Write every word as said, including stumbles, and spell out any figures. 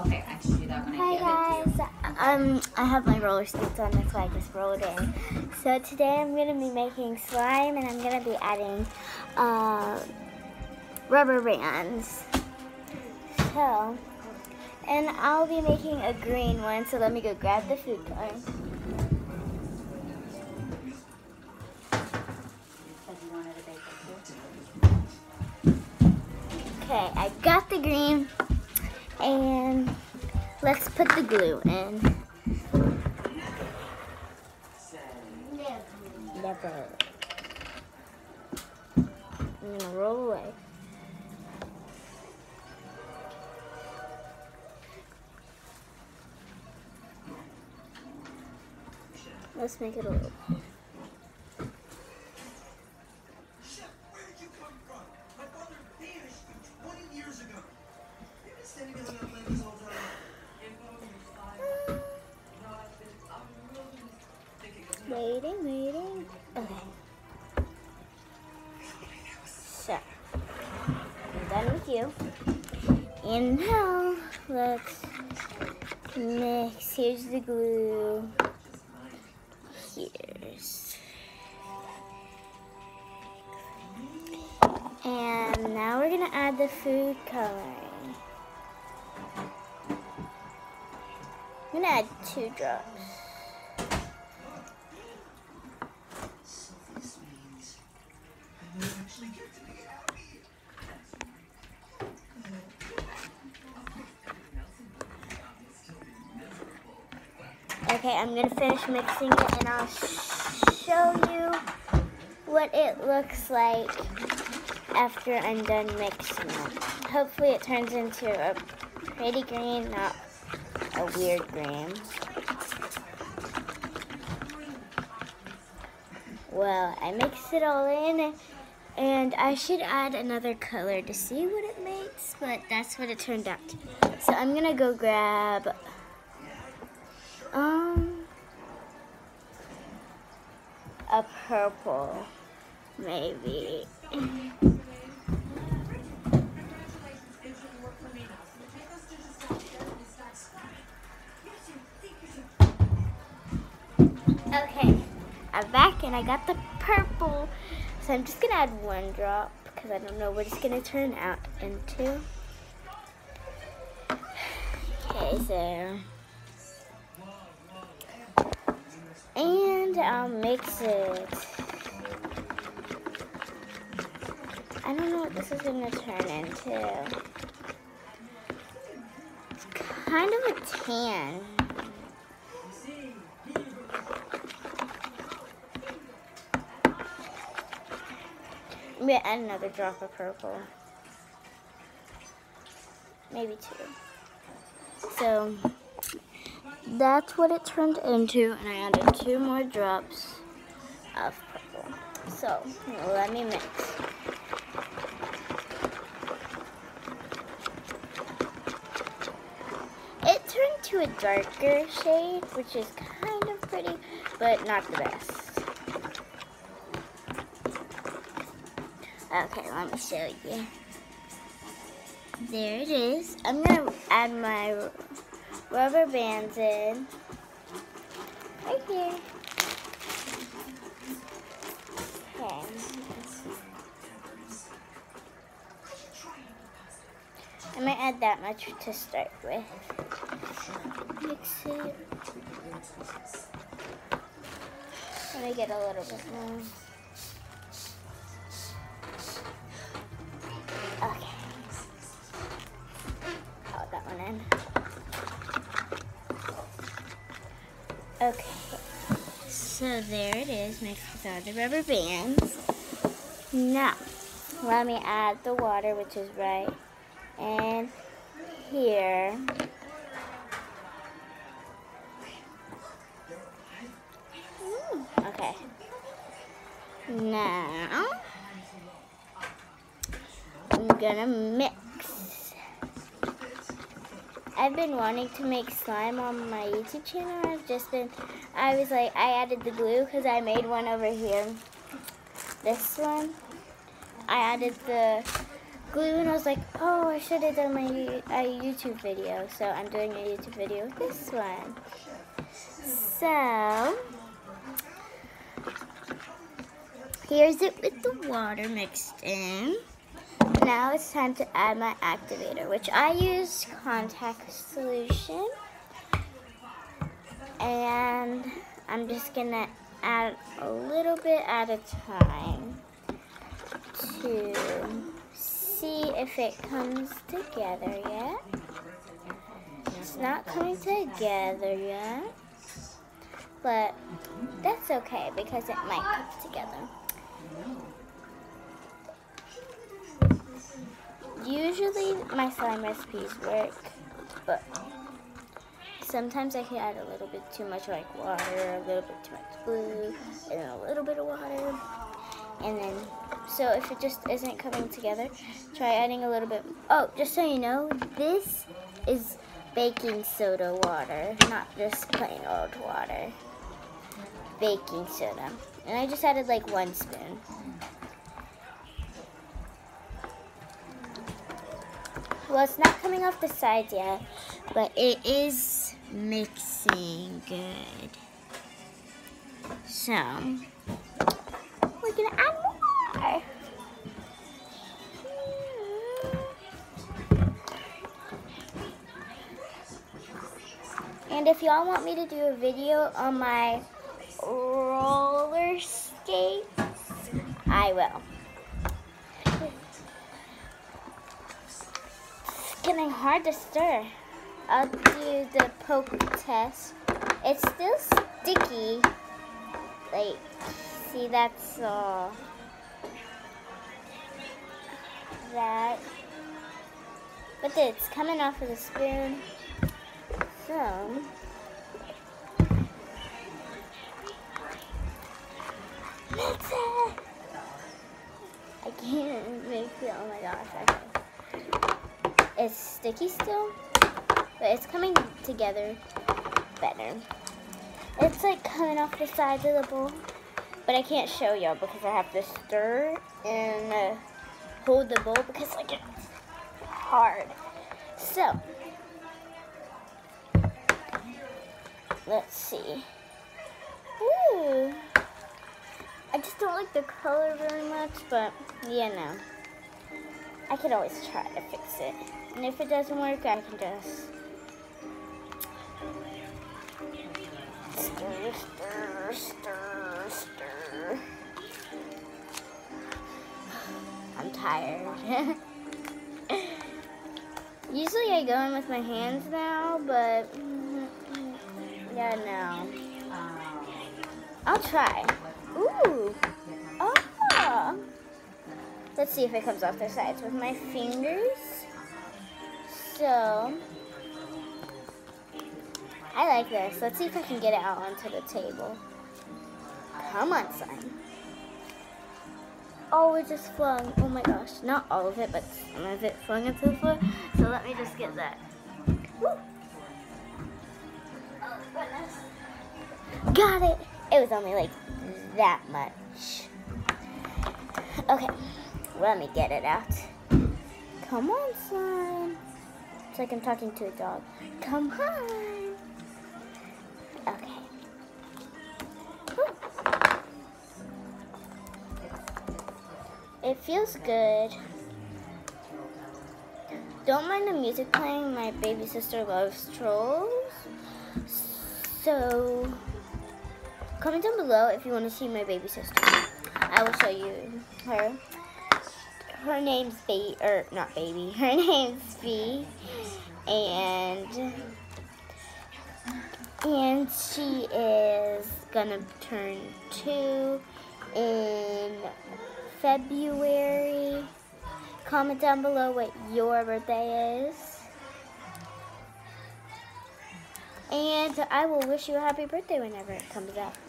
Okay, I should do that when I Hi give guys, um, I have my roller skates on, that's why I just rolled in. So today I'm going to be making slime and I'm going to be adding uh, rubber bands. So, and I'll be making a green one, so let me go grab the food coloring. Okay, I got the green, and let's put the glue in. Never. I'm gonna roll away. Let's make it a little. Waiting, waiting. Okay. So, I'm done with you. And now, let's mix. Here's the glue. Here's. And now we're gonna add the food coloring. I'm gonna add two drops. Okay, I'm gonna finish mixing it and I'll show you what it looks like after I'm done mixing it. Hopefully it turns into a pretty green, not a weird green. Well, I mixed it all in and I should add another color to see what it makes, but that's what it turned out to be. So I'm gonna go grab Um, a purple, maybe. Okay, I'm back and I got the purple. So I'm just gonna add one drop because I don't know what it's gonna turn out into. Okay, so. And I'll mix it. I don't know what this is going to turn into. It's kind of a tan. I'm going to add another drop of purple. Maybe two. So that's what it turned into, and I added two more drops of purple. So, let me mix. It turned to a darker shade, which is kind of pretty, but not the best. Okay, let me show you. There it is. I'm going to add my rubber bands in right here. Okay. I might add that much to start with. Mix it. Let me get a little bit more. Okay. I'll that one in. Okay, so there it is, mixed with all the rubber bands. Now, let me add the water, which is right in here. Ooh, okay. Now, I'm gonna mix. I've been wanting to make slime on my YouTube channel. I've just been, I was like, I added the glue because I made one over here. This one. I added the glue, and I was like, oh, I should have done my a YouTube video. So I'm doing a YouTube video with this one. So here's it with the water mixed in. Now it's time to add my activator, which I use contact solution. And I'm just gonna add a little bit at a time to see if it comes together yet. It's not coming together yet, but that's okay because it might come together. Usually my slime recipes work, but sometimes I can add a little bit too much like water, a little bit too much glue, and then a little bit of water. And then, so if it just isn't coming together, try adding a little bit. Oh, just so you know, this is baking soda water, not just plain old water. Baking soda. And I just added like one spoon. Well, it's not coming off the sides yet, but it is mixing good. So, we're gonna add more. And if y'all want me to do a video on my roller skates, I will. It's getting hard to stir. I'll do the poke test. It's still sticky. Like, see, that's all. That. But it's coming off of the spoon. So, mix it. I can't mix it. Oh my gosh. Okay. It's sticky still, but it's coming together better. It's like coming off the sides of the bowl, but I can't show y'all because I have to stir and uh, hold the bowl because like it's hard. So, let's see. Ooh. I just don't like the color very much, but yeah, no. I could always try to fix it. And if it doesn't work, I can just stir, stir, stir, stir. I'm tired. Usually I go in with my hands now, but yeah, no. I'll try. Ooh. Oh. Let's see if it comes off the sides with my fingers. So, I like this. Let's see if I can get it out onto the table. Come on, slime. Oh, it just flung. Oh my gosh. Not all of it, but some of it flung into the floor. So let me just get that. Woo. Oh, goodness. Got it. It was only like that much. Okay. Let me get it out. Come on, slime. It's like I'm talking to a dog. Come on. Okay. Woo. It feels good. Don't mind the music playing. My baby sister loves Trolls. So, comment down below if you want to see my baby sister. I will show you her. Her name's Baby, or not Baby. Her name's Fee, and and she is gonna turn two in February. Comment down below what your birthday is, and I will wish you a happy birthday whenever it comes up.